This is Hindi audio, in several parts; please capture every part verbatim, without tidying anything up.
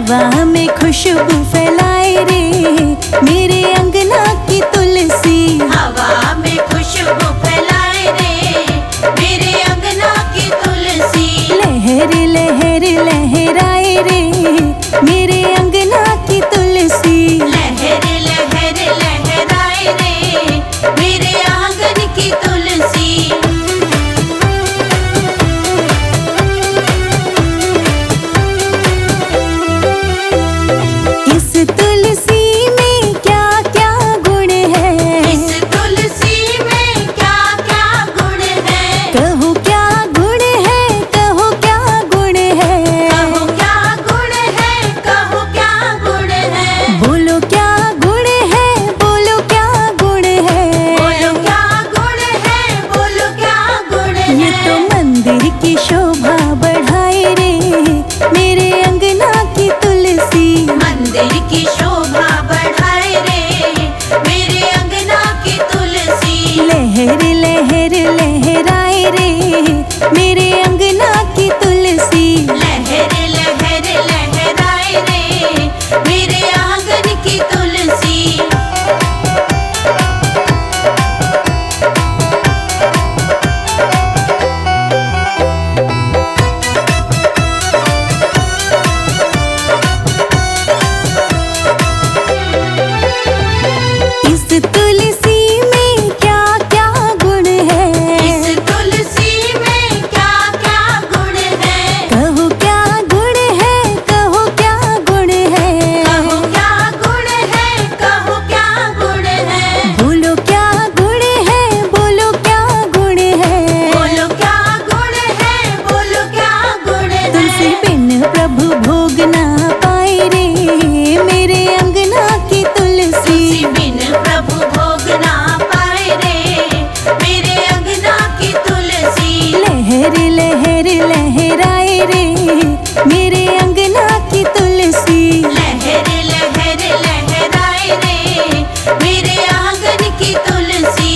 हवा में खुशबू फैलाए रे मेरे अंगना की तुलसी। हवा में खुशबू फैलाए रे मेरे अंगना की तुलसी। लहर लहर लहराए रे मेरे अंगना की तुलसी। लहर लहर लहराए रे मेरे आंगन की तुलसी। इस तुलसी में क्या क्या गुण है। इस तुलसी में क्या क्या गुण है। कहो क्या गुण है, कहो क्या गुण है। कहो क्या गुण है, कहो क्या गुण है। बोलो क्या गुण है, बोलो क्या गुण है। बोलो क्या गुण है, बोलो क्या गुण है। ये तो मंदिर की शोभा बढ़ाए रे मेरे अंगना की तुलसी। मंदिर की शोभा बढ़ाए रे मेरे अंगना की तुलसी। लहर लहर लहराए रे मेरे अंगना की तुलसी। लहर लहर लहराए रे मेरे आंगन की तुलसी। इस तुलसी में क्या क्या गुण है। इस तुलसी में क्या क्या गुण है। कहो क्या गुण है, कहो क्या गुण है। कहो क्या गुण है, कहो क्या गुण है। बोलो क्या गुण है, बोलो क्या गुण है। बोलो क्या गुण है, बोलो क्या गुण है। तुलसी बिन प्रभु भोग ना पाए रे मेरे अंगना की तुलसी। तुलसी बिन प्रभु भोग ना पाए रे मेरे अंगना की तुलसी। लहर लहर लहराए रे मेरे अंगना की तुलसी। लहर लहर लहराए रे मेरे आंगन की तुलसी।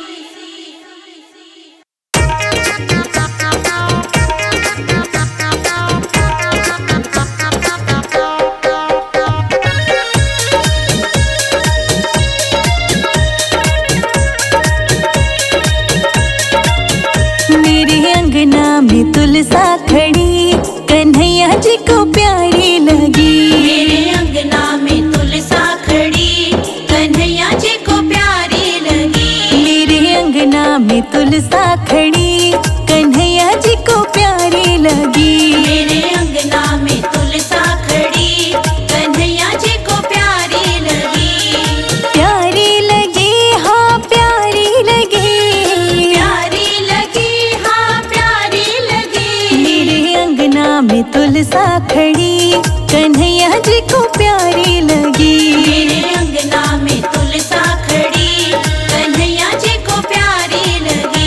मेरे अंगना में तुलसा खड़ी कन्हैया जी को प्यारी लगी। मेरे अंगना में तुलसा खड़ी कन्हैया जी को प्यारी लगी। मेरे अंगना में तुलसा खड़ी कन्हैया जी को प्यारी लगी। मेरे अंगना में तुलसा खड़ी कन्हैया जी को प्यारी लगी। प्यारी लगी हाँ प्यारी लगी। प्यारी लगी हाँ प्यारी लगी। मेरे अंगना में तुलसा खड़ी कन्हैया जी को प्यारी लगी। मेरे अंगना में तुलसा खड़ी कन्हैया जी को प्यारी लगी।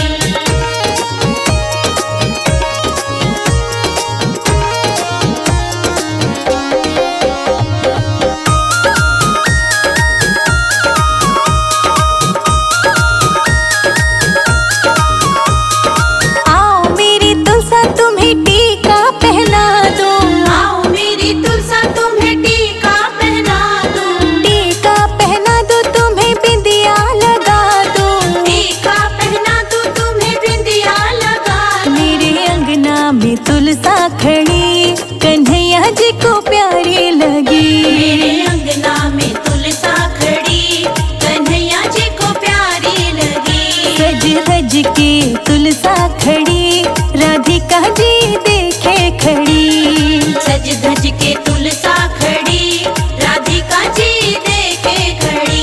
आओ मेरी तुलसा तुम्हें टीका पहना दूं। आओ मेरी तुलसा तुम्हें टीका पहना दूं। टीका पहना दूं तुम्हें बिंदिया लगा दूं। टीका पहना दूं तुम्हें बिंदिया लगा दूं। मेरे अंगना में तुलसा खड़ी कन्हैया जी को प्यारी लगी। मेरे अंगना में तुलसा खड़ी कन्हैया जी को प्यारी लगी। सज धज के तुलसा खड़ी राधिका जी देखे खड़ी। सज धज के तुलसा खड़ी राधिका जी देखे खड़ी।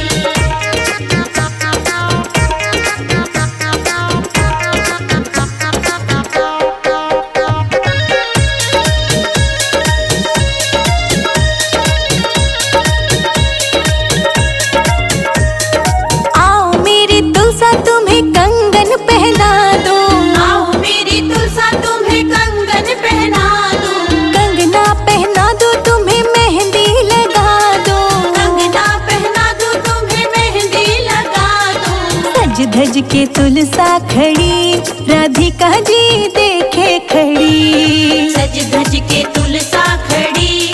आओ मेरी तुलसा तुम्हें कंगन पहना दूं। आओ मेरी तुलसा तुम्हें कंगन पहना दूं। कंगना पहना दूं तुम्हें मेहंदी लगा दूं। कंगना पहना दूं तुम्हें मेहंदी लगा दूं। सज धज के तुलसा खड़ी राधिका जी देखे खड़ी। सज धज के तुलसा खड़ी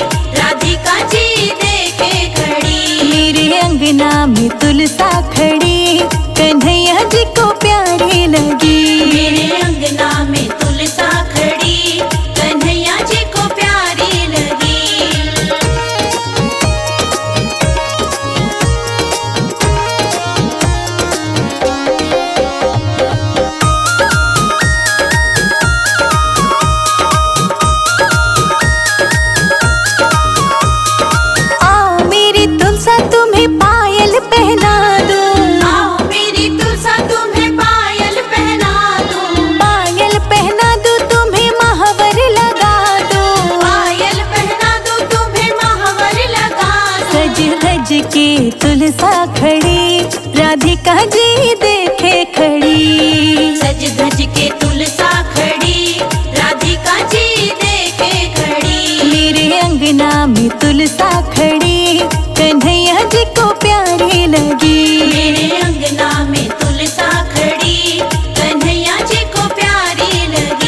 के तुलसा खड़ी, राधिका जी देखे खड़ी। सज धज के तुलसा खड़ी, राधिका जी देखे खड़ी। मेरे अंगना में तुलसा खड़ी, कन्हैया जी को प्यारी लगी। मेरे अंगना में तुलसा खड़ी, कन्हैया जी को प्यारी लगी।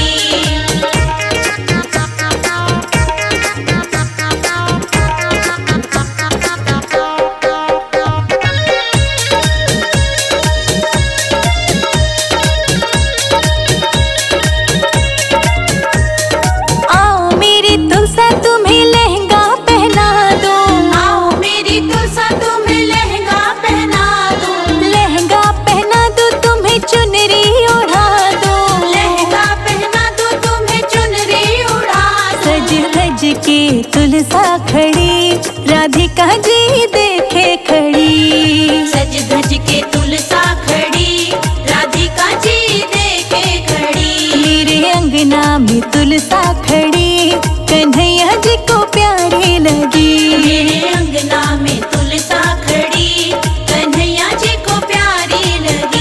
के तुलसा खड़ी, राधिका जी देखे खड़ी। सज धज के तुलसा खड़ी, राधिका जी देखे खड़ी। मेरे अंगना में तुलसा खड़ी, कन्हैया जी को प्यारी लगी। मेरे अंगना में तुलसा खड़ी, कन्हैया जी को प्यारी लगी।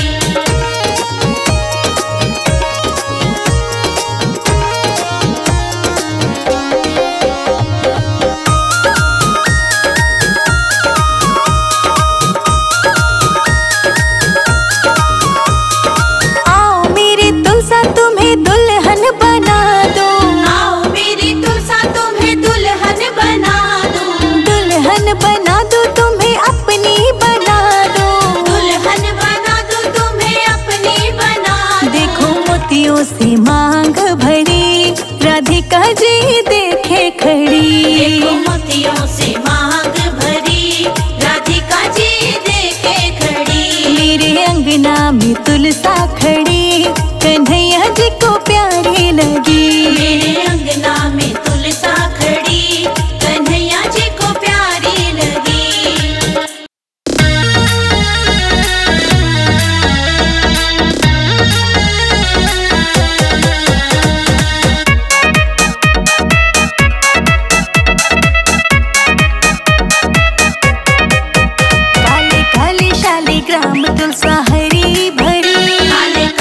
बना दो तुम्हें अपनी बना दो, दुल्हन बना दो तुम्हें अपनी बना दो। देखो मोतियों से मांग भरी, राधिका जी देखे खड़ी। देखो मोतियों से मांग भरी, राधिका जी देखे खड़ी। मेरे अंगना में तुलसा खड़ी, कन्हैया जी को प्यारी लगी। मेरे अंगना में तुलसा खड़ी, कन्हैया जी को प्यारी लगी। काले काले शालिग्राम तुलसा हरी भरी, काले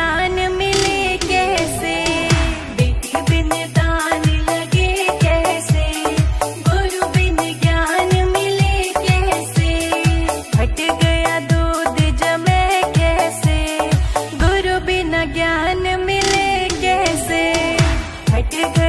ज्ञान मिले कैसे, बेटी बिन दान लगे कैसे, गुरु बिन ज्ञान मिले कैसे, हट गया दूध जमे कैसे, गुरु बिना ज्ञान मिले कैसे, हट गया